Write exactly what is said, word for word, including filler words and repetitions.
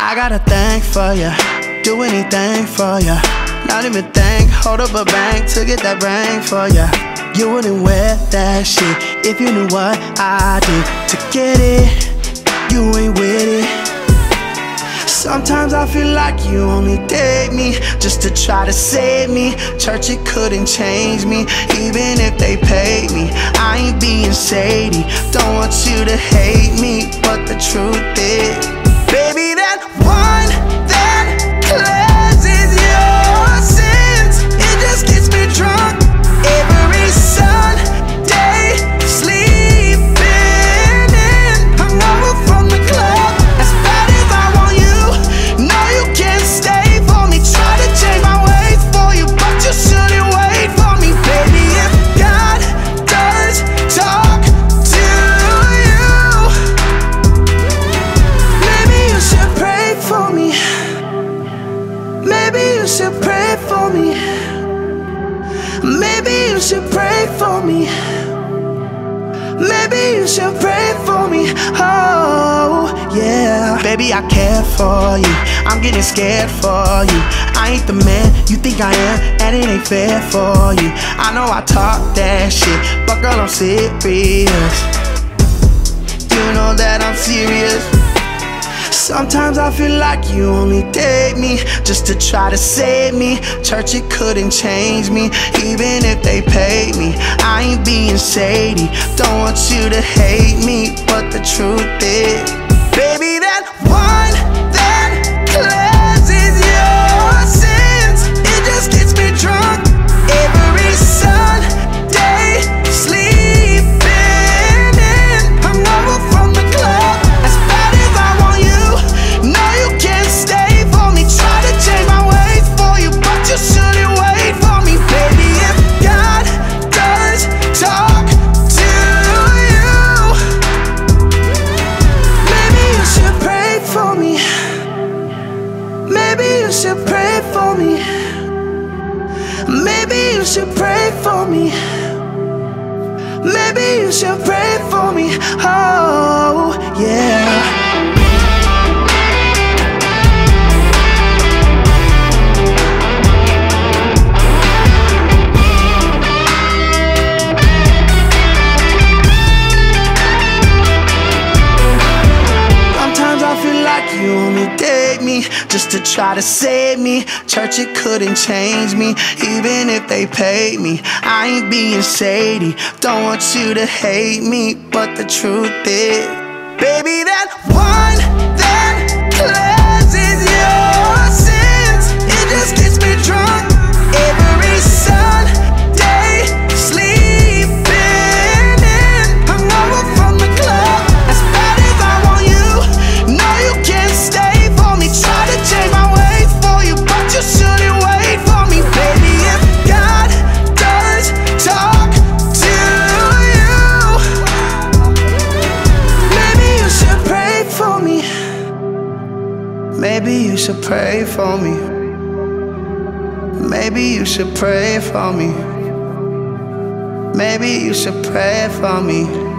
I got a thing for ya, do anything for ya. Not even think, hold up a bank to get that brain for ya. You wouldn't wear that shit if you knew what I did to get it. You ain't with it. Sometimes I feel like you only date me just to try to save me. Church, it couldn't change me, even if they paid me. I ain't being shady, don't want you to hate me, but the truth is, baby, that one that cleanses your sins, it just gets me drunk every Sunday, sleeping in, hungover from the club. As bad as I want you, no, you can't stay for me. Try to change my ways for you, but you shouldn't wait for me, baby. If God does talk to you, maybe you should pray for me. Maybe you should pray for me. Maybe you should pray for me. Maybe you should pray for me. Oh, yeah. Baby, I care for you, I'm getting scared for you. I ain't the man you think I am, and it ain't fair for you. I know I talk that shit, but girl, I'm serious. You know that I'm serious. Sometimes I feel like you only date me just to try to save me. Church, it couldn't change me, even if they paid me. I ain't being shady, don't want you to hate me, but the truth is, baby, that one that cleanses your sins, it just gets me drunk every Sunday, sleeping in, hungover from the club. As bad as I want you, no, you can't stay for me. Try to change my ways for you, but you shouldn't wait for me, baby. If God does talk to you, maybe you should pray for me. Maybe you should pray for me. Maybe you should pray for me. Maybe you should pray for me. Oh, yeah. You only date me just to try to save me. Church, it couldn't change me, even if they paid me. I ain't being shady, don't want you to hate me, but the truth is, baby, that one that cleanses your sins, it just gets me drunk every Sunday, sleeping in, hungover from the club. As bad as I want you, no, you can't stay for me. Try to change my ways for you, but you shouldn't wait for me, baby. If God does talk to you, maybe you should pray for me. Maybe you should pray for me. Maybe you should pray for me. Maybe you should pray for me.